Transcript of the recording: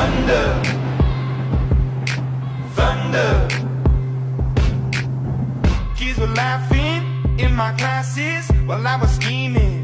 Thunder, thunder. Kids were laughing in my classes while I was scheming.